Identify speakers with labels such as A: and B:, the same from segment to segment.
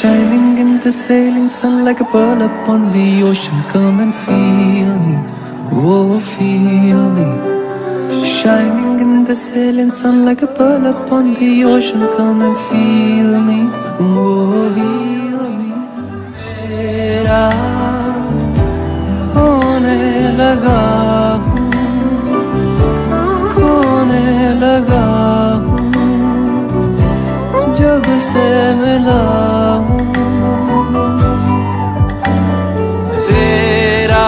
A: Shining in the sailing sun like a pearl upon the ocean. Come and feel me, oh feel me. Shining in the sailing sun like a pearl upon the ocean. Come and feel me, oh heal me. तेरा होने लगा हूँ, खोने लगा हूँ, जब से मिला हूँ। तेरा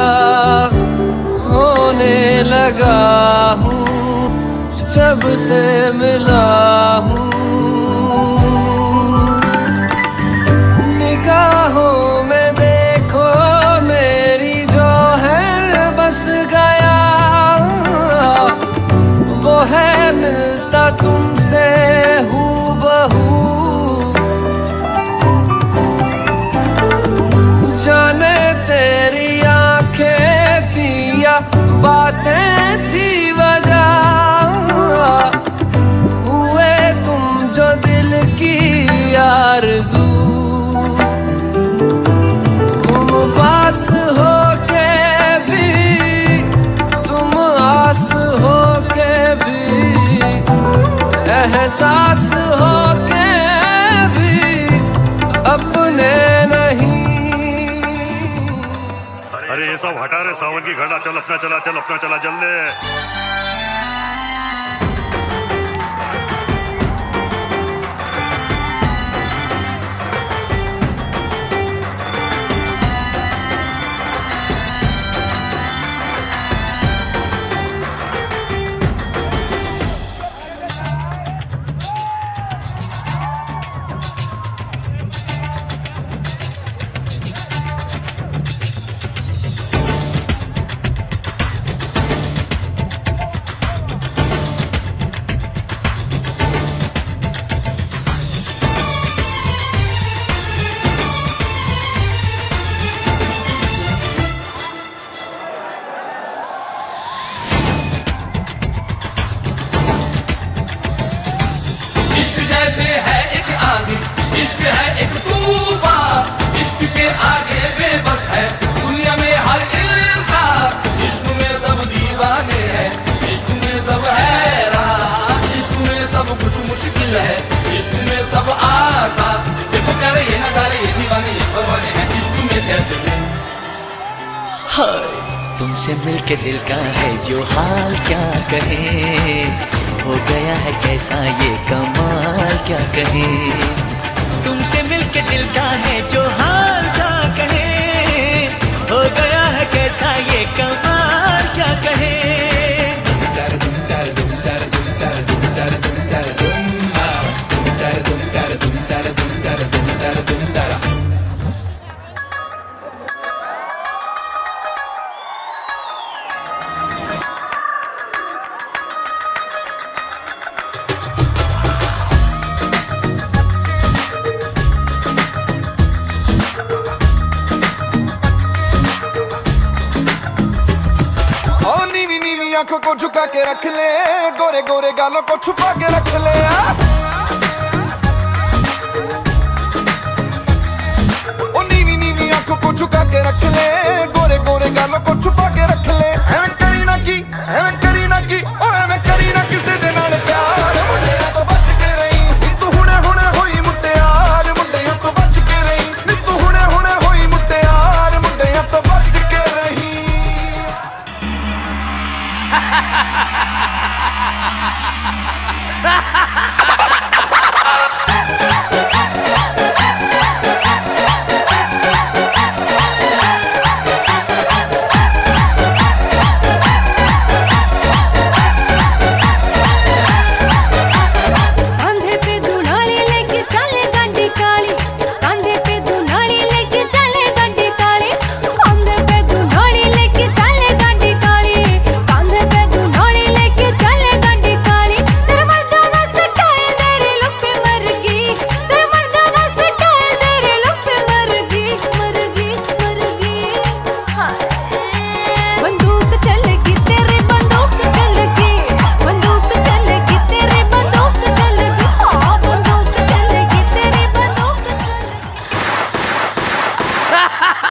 A: होने लगा हूँ, जब से मिला हूँ। निगाहों में देखो मेरी जो है बस गया, वो है मिलता तुमसे हूबहू। जाने तेरी आंखें थी या बातें थी वजह, हुए तुम जो दिल की आरज़ू। तुम पास हो के भी, तुम आस हो के भी, एहसास हो के भी अपने नहीं।
B: अरे ये सब हटा रे सावन की घड़ा, चल अपना चला, चल अपना चला, जल ले।
C: इश्क जैसे है एक आंधी, इश्क है एक तूफान, इश्क के आगे बेबस है दुनिया में हर इंसान। इश्क में सब दीवाने हैं, इश्क में सब हैरान, इश्क में सब कुछ मुश्किल है, इश्क में सब आसान। देखो करे ये नजारे, ये दीवाने ये परवाने हैं इश्क में कैसे।
D: हाय तुमसे मिलके दिल का है जो हाल क्या कहे, हो गया है कैसा ये कमाल क्या कहे। तुमसे मिलके दिल का है जो हाल क्या कहे, हो गया है कैसा ये कमाल क्या कहे।
E: आंखों को झुका के रख ले, गोरे गोरे गालों को छुपा के रख ले।